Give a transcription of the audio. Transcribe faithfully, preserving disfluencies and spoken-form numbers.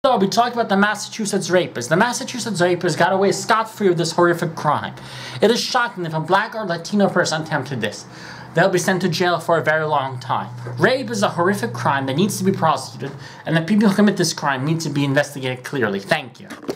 So we talked about the Massachusetts rapist. The Massachusetts rapist got away scot-free with this horrific crime. It is shocking if a black or Latino person attempted this. They'll be sent to jail for a very long time. Rape is a horrific crime that needs to be prosecuted, and the people who commit this crime need to be investigated clearly. Thank you.